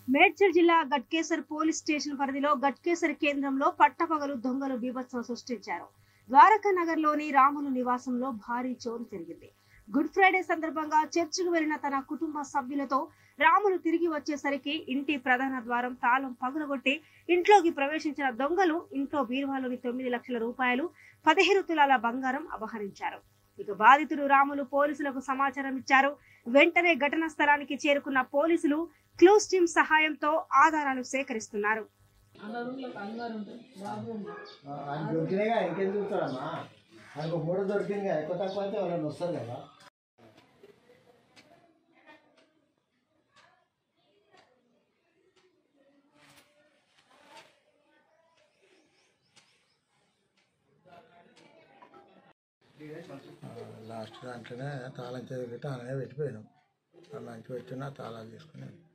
మేడ్చల్ జిల్లా Ghatkesar police station పరిధిలో గట్కేసర్ కేంద్రంలో పట్టపగలు దొంగలు బీభత్సం సృష్టించారు. ద్వారకా నగర్ లోని రాములు నివాసంలో భారీ చోరీ జరిగింది. గుడ్ ఫ్రైడే సందర్భంగా చర్చికి వెళ్లిన తన కుటుంబ సభ్యులతో రాములు తిరిగి వచ్చేసరికి ఇంటి ప్రధాన ద్వారం తాళం పగులగొట్టి ఇంట్లోకి ప్రవేశించిన దొంగలు ఇంట్లో బీరువాలోని 9 లక్షల రూపాయలు 15 తులాల బంగారం అపహరించారు. ఇక బాధితుడు రాములు పోలీసులకు సమాచారం ఇచ్చారు. వెంటనే ఘటనా స్థలానికి చేరుకున్న పోలీసులు క్లూస్ టీమ్ సహాయంతో ఆధారాలు సేకరిస్తున్నారు. లాస్ట్ దాంట్లోనే తాళం చెవి పెట్టి అలానే పెట్టిపోయినాం. మంచి పెట్టినా తాళాలు తీసుకుని